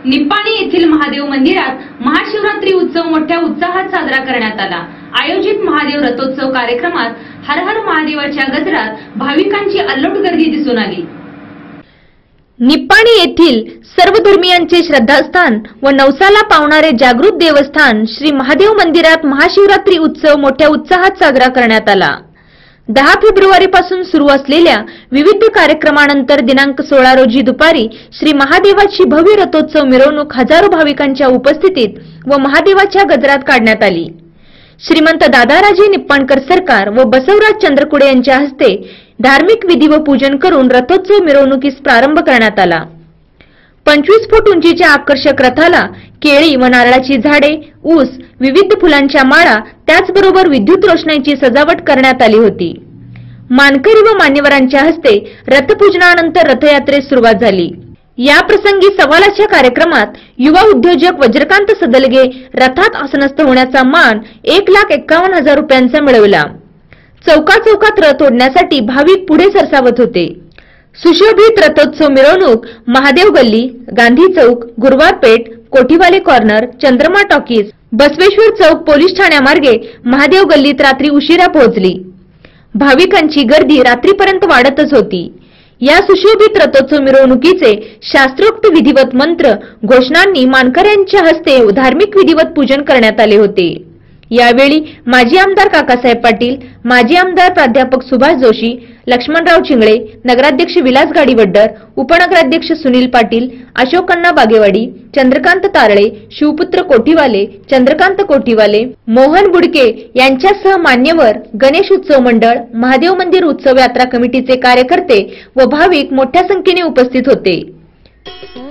निप्पाणी येथील महादेव मंदिरात महाशिवरात्री उत्सव मोठ्या उत्साहात साजरा करण्यात आला। आयोजित महादेव रथोत्सव कार्यक्रमात हर हर महादेवाच्या गजरात भाविकांची अल्लोट गर्दी दिसून आली। निप्पाणी येथील सर्व धर्मियांचे श्रद्धास्थान व नवसाला पावणारे जागृत देवस्थान श्री महादेव मंदिरात महाशिवरात्री उत्सव मोठ्या उत्साहात साजरा करण्यात आला। 10 फेब्रुवारी पासून सुरू असलेल्या विविध कार्यक्रमानंतर दिनांक 16 रोजी दुपारी श्री महादेवाची भव्य रथोत्सव मिरवणूक हजारो भाविकांच्या उपस्थितीत व महादेवाच्या गजरात काढण्यात आली। श्रीमंत दादाराजे निप्पाणकर सरकार व बसवराज चंद्रकुडे यांच्या हस्ते धार्मिक विधी व पूजन करून रथोत्सव मिरवणुकीस प्रारंभ करण्यात आला। 25 फूट उंचीच्या आकर्षक रथाला केळी व नारळाची झाडे, ऊस, विविध फुलांच्या माळा त्याचबरोबर विद्युत रोषणाईची सजावट करण्यात आली होती। मानकरी व मान्यवरांच्या हस्ते रथपूजनानंतर रथयात्रेस सुरुवात झाली। या प्रसंगी सवालाच्या कार्यक्रमात युवा उद्योजक वज्रकांत सदलगे रथात आसनस्थ होण्याचा मान 1,51,000 रुपयांचा मिळवला। चौकाचौकात रथ ओढण्यासाठी भाविक पुढे सरसावत होते। सुशोभित रथोत्सव मिरवणूक महादेव गल्ली, Gandhi Chowk, Guruwar Peth, Kothiwale corner, Chandrama talkies, Basaveshwar Chowk police ठाण्यामार्गे महादेव गल्लीत रात्री उशिरा पोहोचली। भाविकांची गर्दी रात्रीपर्यंत वाढतच होती। या सुशोभित रथोत्सव मिरवणुकीचे शास्त्रोक्त विधिवत मंत्र घोषणांनी मानकऱ्यांच्या हस्ते धार्मिक विधिवत पूजन करण्यात आले होते। यावेळी माजी आमदार काकासाहेब पाटील, माजी आमदार प्राध्यापक सुभाष जोशी, लक्ष्मणराव चिंगळे, नगराध्यक्ष विलास गाडीवड्डर, उपनगराध्यक्ष सुनील पाटील, अशोकअण्णा बागेवाडी, चंद्रकांत तारळे, शिवपुत्र कोठीवाले, चंद्रकांत कोठीवाले, मोहन बुडके यांच्यासह मान्यवर, गणेश उत्सव मंडळ, महादेव मंदिर उत्सव यात्रा कमिटीचे कार्यकर्ते व भाविक मोठ्या संख्येने उपस्थित होते।